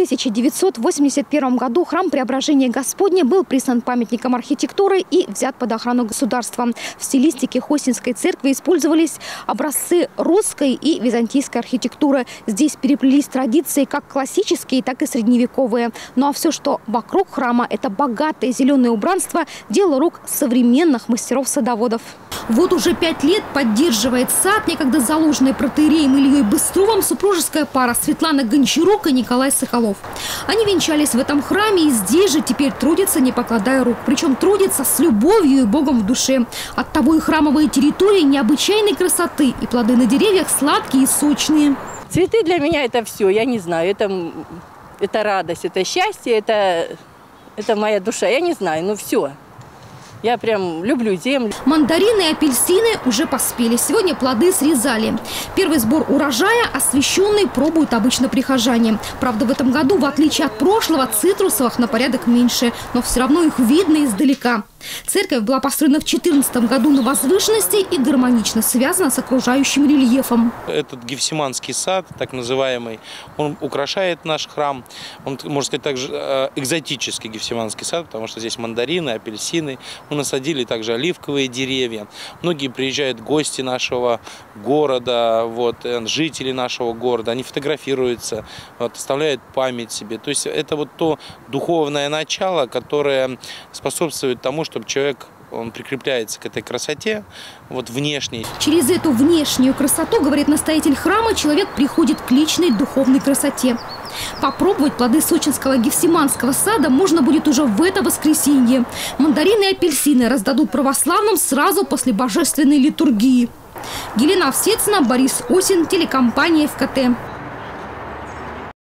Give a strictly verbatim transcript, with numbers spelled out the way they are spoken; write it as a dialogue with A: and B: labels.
A: тысяча девятьсот восемьдесят первом году храм Преображения Господня был признан памятником архитектуры и взят под охрану государства. В стилистике Хостинской церкви использовались образцы русской и византийской архитектуры. Здесь переплелись традиции как классические, так и средневековые. Ну а все, что вокруг храма, это богатое зеленое убранство, дело рук современных мастеров-садоводов. Вот уже пять лет поддерживает сад, некогда заложенный протоиереем Ильей Быстровым, супружеская пара Светлана Гончарук и Николай Соколов. Они венчались в этом храме и здесь же теперь трудятся, не покладая рук. Причем трудятся с любовью и Богом в душе. Оттого и храмовые территории необычайной красоты, и плоды на деревьях сладкие и сочные.
B: Цветы для меня это все, я не знаю, это, это радость, это счастье, это, это моя душа, я не знаю, ну все. Я прям люблю землю.
A: Мандарины и апельсины уже поспели. Сегодня плоды срезали. Первый сбор урожая освященный пробуют обычно прихожане. Правда, в этом году, в отличие от прошлого, цитрусовых на порядок меньше. Но все равно их видно издалека. Церковь была построена в две тысячи четырнадцатом году на возвышенности и гармонично связана с окружающим рельефом.
C: Этот Гефсиманский сад, так называемый, он украшает наш храм. Он, можно сказать, также экзотический Гефсиманский сад, потому что здесь мандарины, апельсины. Мы насадили также оливковые деревья. Многие приезжают гости нашего города, вот, жители нашего города. Они фотографируются, вот, оставляют память себе. То есть это вот то духовное начало, которое способствует тому, чтобы человек, он прикрепляется к этой красоте, вот внешней.
A: Через эту внешнюю красоту, говорит настоятель храма, человек приходит к личной духовной красоте. Попробовать плоды сочинского Гефсиманского сада можно будет уже в это воскресенье. Мандарины и апельсины раздадут православным сразу после божественной литургии. Елена Овсецина, Борис Осин, телекомпания эф ка тэ.